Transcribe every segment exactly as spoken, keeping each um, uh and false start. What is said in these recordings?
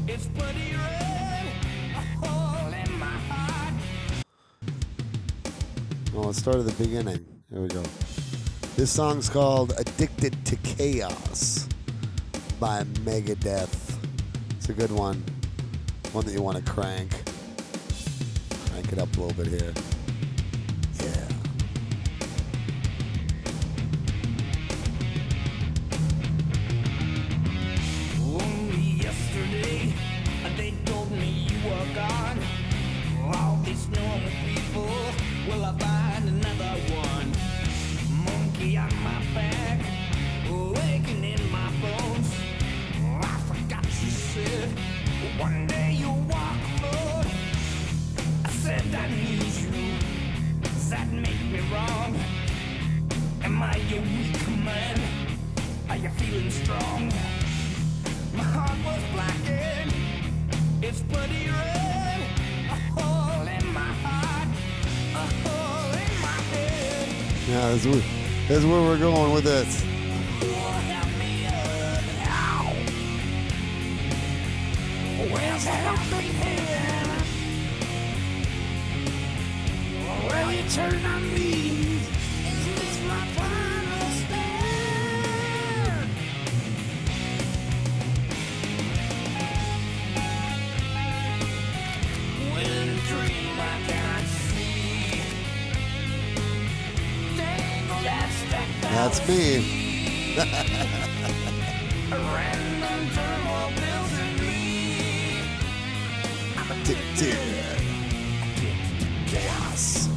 It's bloody red, a hole in my heart. Well, let's start at the beginning. Here we go. This song's called Addicted to Chaos by Megadeth. It's a good one. One that you want to crank. Crank it up a little bit here. Yeah. Only yesterday, they told me you were gone. All these normal people, will I find another one? Monkey on my back, aching in my bones. I forgot you said, one day you'll walk alone. I said I need you, does that make me wrong? Am I your weak man? Are you feeling strong? My heart was blackened, it's bloody red. A hole in my heart, a hole in my head. Yeah, this is, where- this is where we're going with this. Oh, help me up now. Where's the helping hand? Will you turn on me? Is this my final stand? When a dream I cannot see, tangled and stacked That's me. a random turmoil builds in me. I'm Addicted. chaos.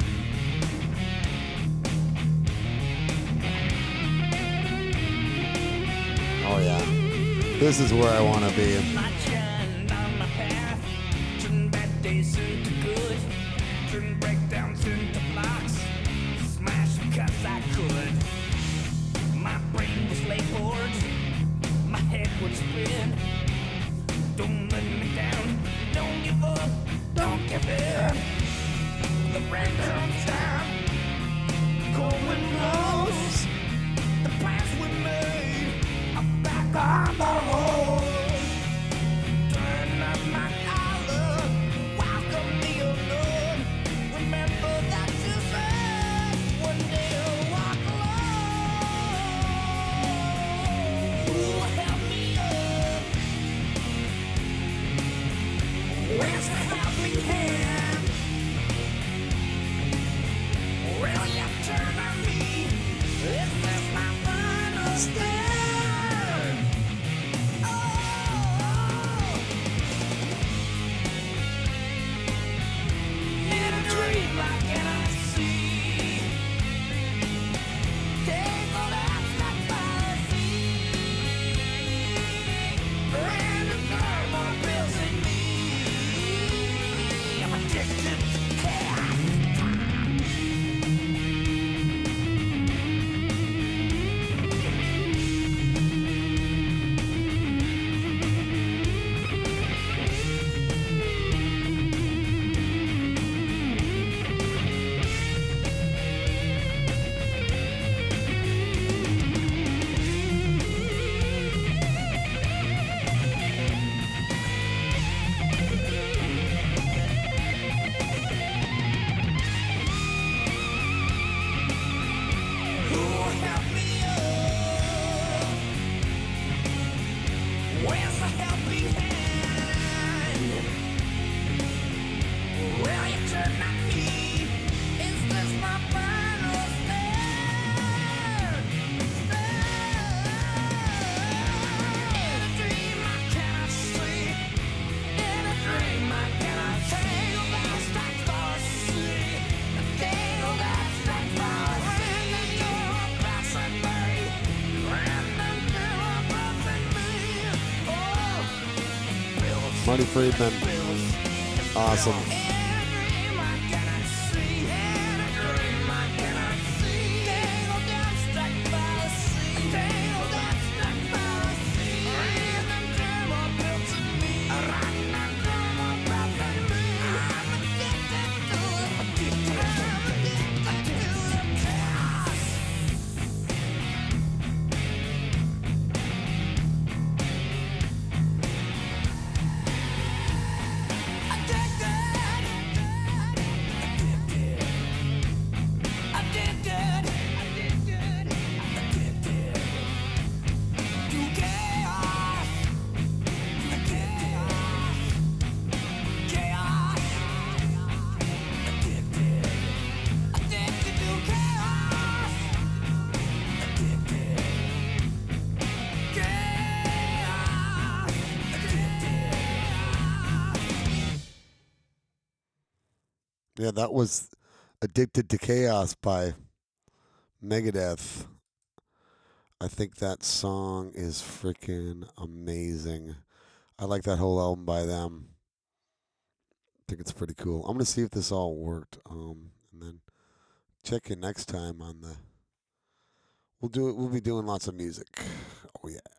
Oh, yeah. This is where I want to be. I shine on my path, turn bad days into good, turn breakdowns into blocks, smash 'cause I could. My brain was labeled, my head would spin. Don't let me down, don't give up, don't give in. The rain comes down, cold wind blows. The plans we made are back on the road. Turn up my collar, welcome the unknown. Remember that you said one day you'll walk alone. Ooh, help me up. Where's the helping hand? Will you turn on me? Is this my final stand? Oh, in a dream I cannot see, tangled and stuck by the sea. Random turmoil builds in me. I'm addicted to chaos. Who help me up? Where's the helping hand? Will you turn on me? Is this my final stand? Stand. In a dream I cannot sleep. In a dream I cannot tangle down stack for a sea. Tangle down stack for a random door passing me. Random door passing me. Oh, bills, Marty Friedman. bills. Awesome. In a dream I cannot see. In a dream I cannot see. Tangle down stack for a sea. Tangle down stack for a sea. Random door built in me. Random door built in me. I'm addicted to it. Addicted. I'm addicted to the chaos. Yeah, that was Addicted to Chaos by Megadeth. I think that song is freaking amazing. I like that whole album by them. I think it's pretty cool. I'm gonna see if this all worked, um, and then check in next time on the. We'll do it. We'll be doing lots of music. Oh yeah.